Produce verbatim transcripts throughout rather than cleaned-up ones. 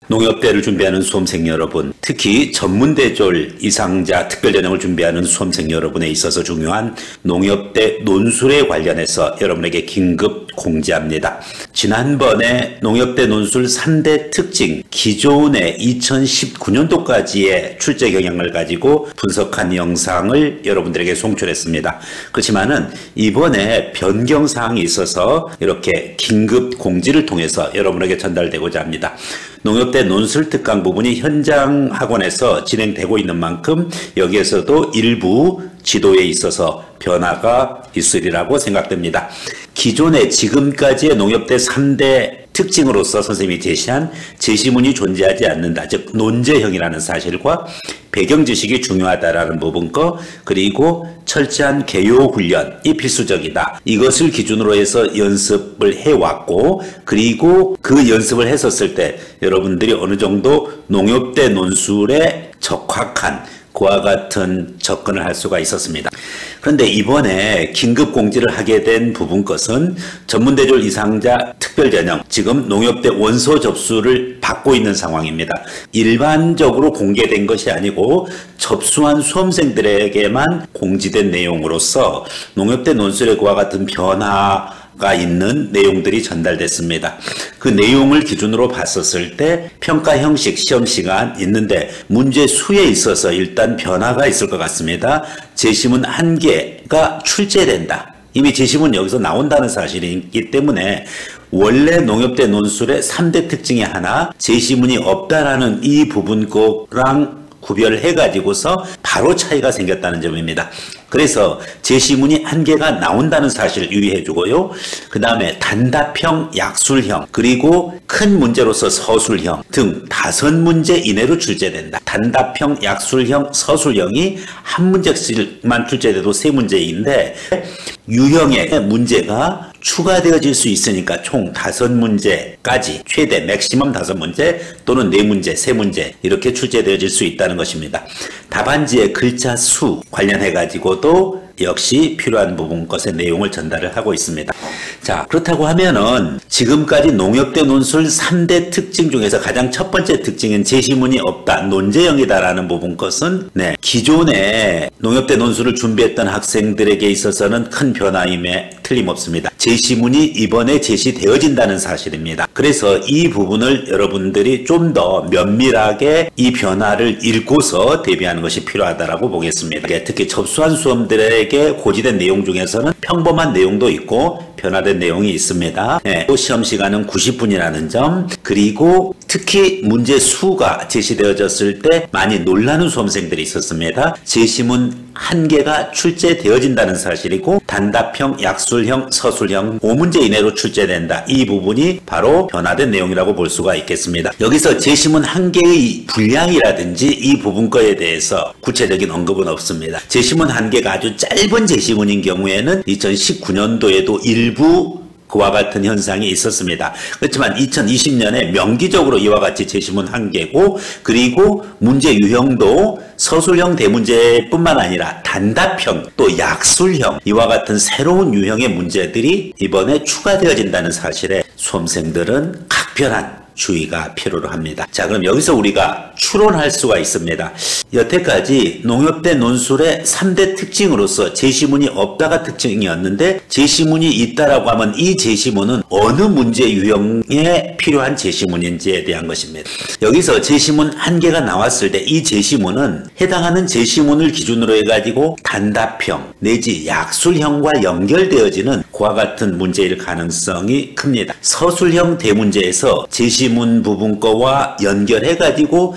농협대를 준비하는 수험생 여러분, 특히 전문대졸 이상자 특별전형을 준비하는 수험생 여러분에 있어서 중요한 농협대 논술에 관련해서 여러분에게 긴급 공지합니다. 지난번에 농협대 논술 삼 대 특징, 기존의 이천십구 년도까지의 출제 경향을 가지고 분석한 영상을 여러분들에게 송출했습니다. 그렇지만은 이번에 변경사항이 있어서 이렇게 긴급 공지를 통해서 여러분에게 전달되고자 합니다. 농협대 논술 특강 부분이 현장 학원에서 진행되고 있는 만큼 여기에서도 일부 지도에 있어서 변화가 있으리라고 생각됩니다. 기존의 지금까지의 농협대 삼 대 특징으로서 선생님이 제시한 제시문이 존재하지 않는다. 즉 논제형이라는 사실과 배경 지식이 중요하다라는 부분 거, 그리고 철저한 개요 훈련이 필수적이다. 이것을 기준으로 해서 연습을 해왔고, 그리고 그 연습을 했었을 때 여러분들이 어느 정도 농협대 논술에 적합한 그와 같은 접근을 할 수가 있었습니다. 그런데 이번에 긴급 공지를 하게 된 부분 것은 전문대졸 이상자 특별전형, 지금 농협대 원서 접수를 받고 있는 상황입니다. 일반적으로 공개된 것이 아니고 접수한 수험생들에게만 공지된 내용으로서 농협대 논술의 그와 같은 변화 가 있는 내용들이 전달됐습니다. 그 내용을 기준으로 봤었을 때 평가 형식, 시험 시간 있는데 문제 수에 있어서 일단 변화가 있을 것 같습니다. 제시문 한 개가 출제된다. 이미 제시문 여기서 나온다는 사실이 있기 때문에 원래 농협대 논술의 삼 대 특징이 하나, 제시문이 없다라는 이 부분 거랑 구별해가지고서 바로 차이가 생겼다는 점입니다. 그래서 제시문이 한 개가 나온다는 사실을 유의해주고요. 그 다음에 단답형, 약술형, 그리고 큰 문제로서 서술형 등 다섯 문제 이내로 출제된다. 단답형, 약술형, 서술형이 한 문제씩만 출제돼도 세 문제인데 유형의 문제가 추가되어질 수 있으니까 총 다섯 문제까지 최대 맥시멈 다섯 문제 또는 네 문제, 세 문제 이렇게 출제되어질 수 있다는 것입니다. 답안지의 글자 수 관련해 가지고도 역시 필요한 부분 것의 내용을 전달을 하고 있습니다. 자, 그렇다고 하면은 지금까지 농협대 논술 삼 대 특징 중에서 가장 첫 번째 특징은 제시문이 없다, 논제형이다라는 부분 것은 네, 기존에 농협대 논술을 준비했던 학생들에게 있어서는 큰 변화임에 틀림없습니다. 제시문이 이번에 제시되어진다는 사실입니다. 그래서 이 부분을 여러분들이 좀 더 면밀하게 이 변화를 읽고서 대비하는 것이 필요하다고 보겠습니다. 특히 접수한 수험들에게 고지된 내용 중에서는 평범한 내용도 있고 변화된 내용이 있습니다. 네, 시험 시간은 구십 분이라는 점, 그리고 특히 문제 수가 제시되어졌을 때 많이 놀라는 수험생들이 있었습니다. 제시문 한 개가 출제되어진다는 사실이고 단답형, 약술형, 서술형 오 문제 이내로 출제된다. 이 부분이 바로 변화된 내용이라고 볼 수가 있겠습니다. 여기서 제시문 한 개의 분량이라든지 이 부분 거에 대해서 구체적인 언급은 없습니다. 제시문 한 개가 아주 짧은 제시문인 경우에는 이천십구 년도에도 일부 그와 같은 현상이 있었습니다. 그렇지만 이천이십 년에 명기적으로 이와 같이 제시문 한 개고, 그리고 문제 유형도 서술형 대문제뿐만 아니라 단답형 또 약술형 이와 같은 새로운 유형의 문제들이 이번에 추가되어진다는 사실에 수험생들은 각별한 주의가 필요로 합니다. 자, 그럼 여기서 우리가 추론할 수가 있습니다. 여태까지 농협대 논술의 삼 대 특징으로서 제시문이 없다가 특징이었는데 제시문이 있다라고 하면 이 제시문은 어느 문제 유형에 필요한 제시문인지에 대한 것입니다. 여기서 제시문 한 개가 나왔을 때 이 제시문은 해당하는 제시문을 기준으로 해가지고 단답형 내지 약술형과 연결되어지는 그와 같은 문제일 가능성이 큽니다. 서술형 대문제에서 제시문 부분 거와 연결해가지고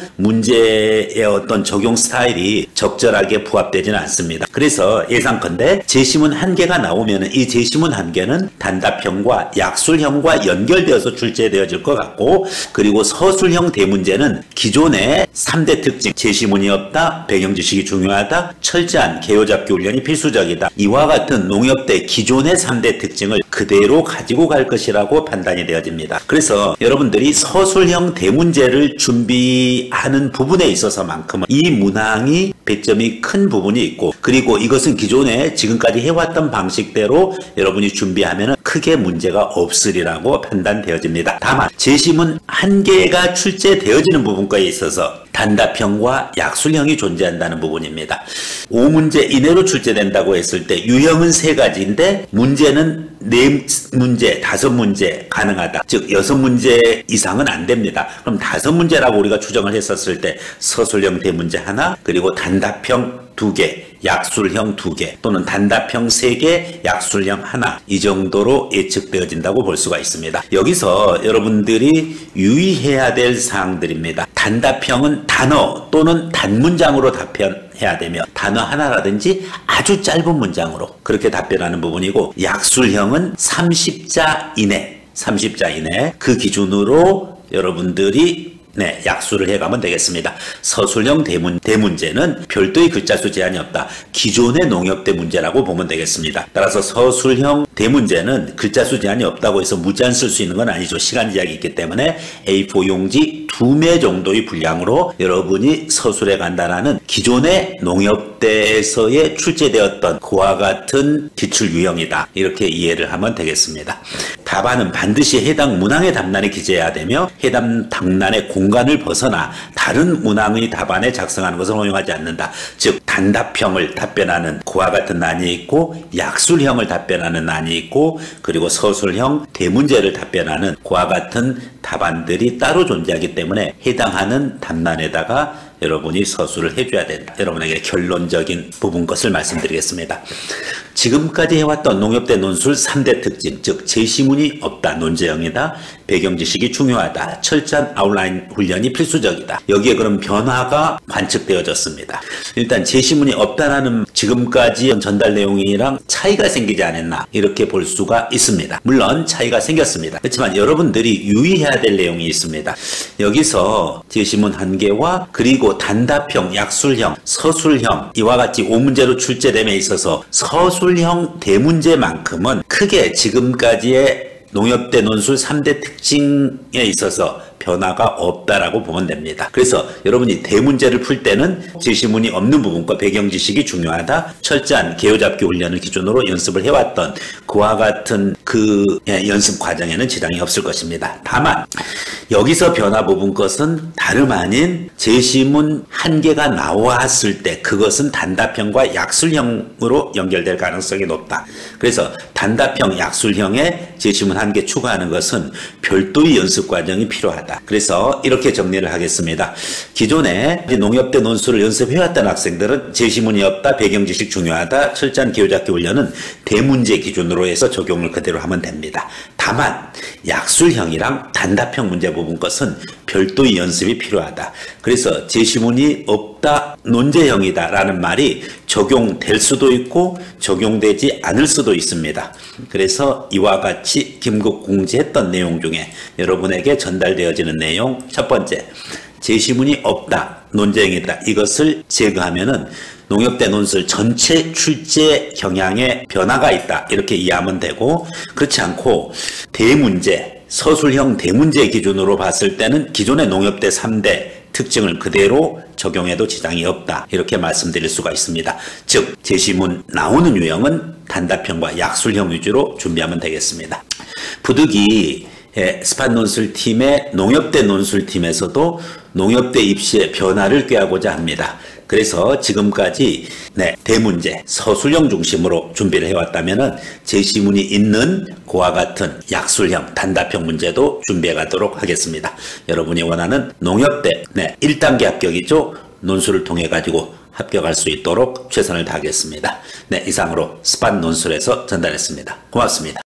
문제의 어떤 적용 스타일이 적절하게 부합되지는 않습니다. 그래서 예상컨대 제시문 한 개가 나오면 이 제시문 한 개는 단답형과 약술형과 연결되어서 출제되어질 것 같고, 그리고 서술형 대문제는 기존의 삼 대 특징, 제시문이 없다, 배경 지식이 중요하다, 철저한 개요잡기 훈련이 필수적이다, 이와 같은 농협대 기존의 삼 대 특징을 그대로 가지고 갈 것이라고 판단이 되어집니다. 그래서 여러분들이 서술형 대문제를 준비하는 부분에 있어서만큼은 이 문항이 배점이 큰 부분이 있고, 그리고 이것은 기존에 지금까지 해왔던 방식대로 여러분이 준비하면 크게 문제가 없으리라고 판단되어집니다. 다만 제시문 한 개가 출제되어지는 부분과에 있어서 단답형과 약술형이 존재한다는 부분입니다. 오 문제 이내로 출제된다고 했을 때 유형은 세 가지인데 문제는 네 문제, 다섯 문제 가능하다. 즉 여섯 문제 이상은 안 됩니다. 그럼 다섯 문제라고 우리가 추정을 했었을 때 서술형 대문제 하나, 그리고 단답형 두 개, 약술형 두 개, 또는 단답형 세 개, 약술형 하나, 이 정도로 예측되어진다고 볼 수가 있습니다. 여기서 여러분들이 유의해야 될 사항들입니다. 단답형은 단어 또는 단문장으로 답변해야 되며, 단어 하나라든지 아주 짧은 문장으로 그렇게 답변하는 부분이고, 약술형은 삼십 자 이내, 삼십 자 이내 그 기준으로 여러분들이 네, 약수를 해가면 되겠습니다. 서술형 대문, 대문제는 별도의 글자수 제한이 없다. 기존의 농협대 문제라고 보면 되겠습니다. 따라서 서술형 대문제는 글자수 제한이 없다고 해서 무제한 쓸 수 있는 건 아니죠. 시간 제약이 있기 때문에 에이 사 용지 두 매 정도의 분량으로 여러분이 서술해 간다라는 기존의 농협대에서의 출제되었던 그와 같은 기출 유형이다. 이렇게 이해를 하면 되겠습니다. 답안은 반드시 해당 문항의 답란에 기재해야 되며, 해당 답란의 공간을 벗어나 다른 문항의 답안에 작성하는 것은 허용하지 않는다. 즉 단답형을 답변하는 그와 같은 난이 있고, 약술형을 답변하는 난이 있고, 그리고 서술형 대문제를 답변하는 그와 같은 답안들이 따로 존재하기 때문에 해당하는 답란에다가 여러분이 서술을 해줘야 된다. 여러분에게 결론적인 부분 것을 말씀드리겠습니다. 지금까지 해왔던 농협대 논술 삼 대 특징, 즉 제시문이 없다, 논제형이다, 배경 지식이 중요하다, 철저한 아웃라인 훈련이 필수적이다. 여기에 그럼 변화가 관측되어졌습니다. 일단 제시문이 없다라는 지금까지 전달 내용이랑 차이가 생기지 않았나, 이렇게 볼 수가 있습니다. 물론 차이가 생겼습니다. 그렇지만 여러분들이 유의해야 될 내용이 있습니다. 여기서 제시문 한 개와 그리고 단답형, 약술형, 서술형 이와 같이 오 문제로 출제됨에 있어서 서술형 대문제만큼은 크게 지금까지의 농협대 논술 삼 대 특징에 있어서 변화가 없다라고 보면 됩니다. 그래서 여러분이 대문제를 풀 때는 제시문이 없는 부분과 배경 지식이 중요하다, 철저한 개요잡기 훈련을 기준으로 연습을 해왔던 그와 같은 그 연습 과정에는 지장이 없을 것입니다. 다만 여기서 변화 부분 것은 다름 아닌 제시문 한 개가 나왔을 때 그것은 단답형과 약술형으로 연결될 가능성이 높다. 그래서 단답형, 약술형에 제시문 한 개 추가하는 것은 별도의 연습 과정이 필요하다. 그래서 이렇게 정리를 하겠습니다. 기존에 농협대 논술을 연습해왔던 학생들은 제시문이 없다, 배경지식 중요하다, 철저한 개요잡기 훈련은 대문제 기준으로 해서 적용을 그대로 하면 됩니다. 다만 약술형이랑 단답형 문제 부분 것은 별도의 연습이 필요하다. 그래서 제시문이 없다, 논제형이다 라는 말이 적용될 수도 있고 적용되지 않을 수도 있습니다. 그래서 이와 같이 긴급 공지했던 내용 중에 여러분에게 전달되어지는 내용, 첫 번째, 제시문이 없다, 논제형이다, 이것을 제거하면은 농협대 논술 전체 출제 경향에 변화가 있다, 이렇게 이해하면 되고, 그렇지 않고 대문제, 서술형 대문제 기준으로 봤을 때는 기존의 농협대 삼 대 특징을 그대로 적용해도 지장이 없다, 이렇게 말씀드릴 수가 있습니다. 즉 제시문 나오는 유형은 단답형과 약술형 위주로 준비하면 되겠습니다. 부득이 스팟 논술팀의 농협대 논술팀에서도 농협대 입시의 변화를 꾀하고자 합니다. 그래서 지금까지 네, 대문제, 서술형 중심으로 준비를 해왔다면 제시문이 있는 그와 같은 약술형, 단답형 문제도 준비해 가도록 하겠습니다. 여러분이 원하는 농협대 네, 일 단계 합격이죠. 논술을 통해 가지고 합격할 수 있도록 최선을 다하겠습니다. 네, 이상으로 스팟 논술에서 전달했습니다. 고맙습니다.